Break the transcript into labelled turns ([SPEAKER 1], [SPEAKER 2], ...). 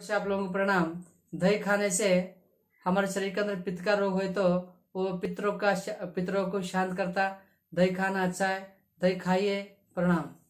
[SPEAKER 1] से आप लोगों को प्रणाम। दही खाने से हमारे शरीर के अंदर पित्त का रोग है तो वो पितरों को शांत करता। दही खाना अच्छा है, दही खाइए। प्रणाम।